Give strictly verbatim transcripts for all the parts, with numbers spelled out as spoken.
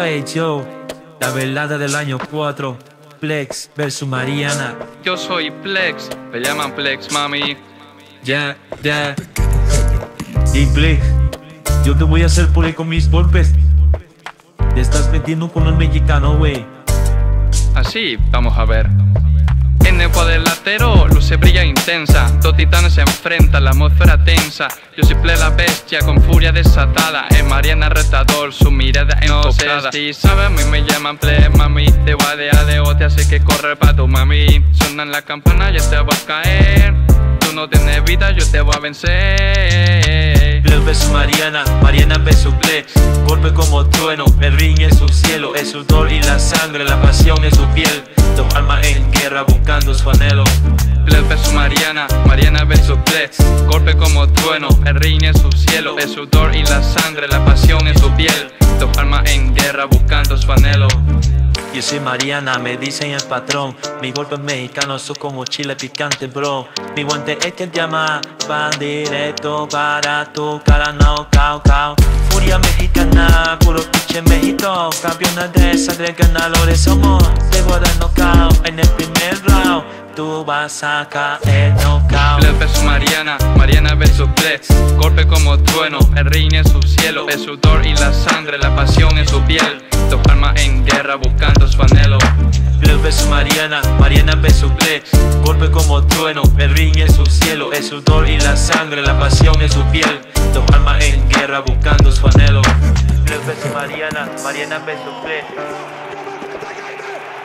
Hey Joe, la velada del año cuatro, Plex versus Mariana. Yo soy Plex, me llaman Plex, mami. Ya, ya. Y Plex, yo te voy a hacer pole con mis golpes. Te estás metiendo con el mexicano, wey. Así, vamos a ver. En el cuadrilátero, luz se brilla intensa. Dos titanes se enfrentan, la atmósfera tensa. Yo soy Plex la bestia con furia desatada. En Mariana retador, su mirada enfocada. Si sabes, a mí me llaman Plex, mami. Te voy a dejar de otra, así que corre pa' tu mami. Suenan la campana, ya te vas a caer. Tú no tienes vida, yo te voy a vencer. Plex versus Mariana, Mariana versus Plex. Golpe como trueno, el ring es su cielo. El sudor y la sangre, la pasión es su piel. Dos almas en guerra buscando su anhelo. Plex versus Mariana, Mariana versus Plex. Golpe como trueno, el ring es su cielo. El sudor y la sangre, la pasión en su piel. Dos almas en guerra buscando su anhelo. Yo soy Mariana, me dicen el patrón. Mis golpes mexicanos son como chile picante, bro. Mi guante es que llama, va directo para tu cara, no, cao, cao. Furia mexicana, puro pinche México. Campeones de sangre, ganadores somos. Te voy a dar knockout en el primer round. Tú vas a caer knockout. Plex versus Mariana, Mariana versus Plex. Golpe como trueno, el ring es su cielo. El sudor y la sangre, la pasión en su piel. Dos almas en guerra buscando su anhelo. Plex versus Mariana, Mariana versus Plex. Golpe como trueno, el ring es su cielo. El sudor y la sangre, la pasión en su piel. Dos almas en guerra buscando su anhelo. Plex versus Mariana, Mariana versus Plex.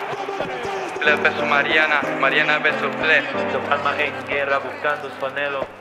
Plex versus Mariana, Mariana versus Plex. Dos almas en guerra buscando su anhelo.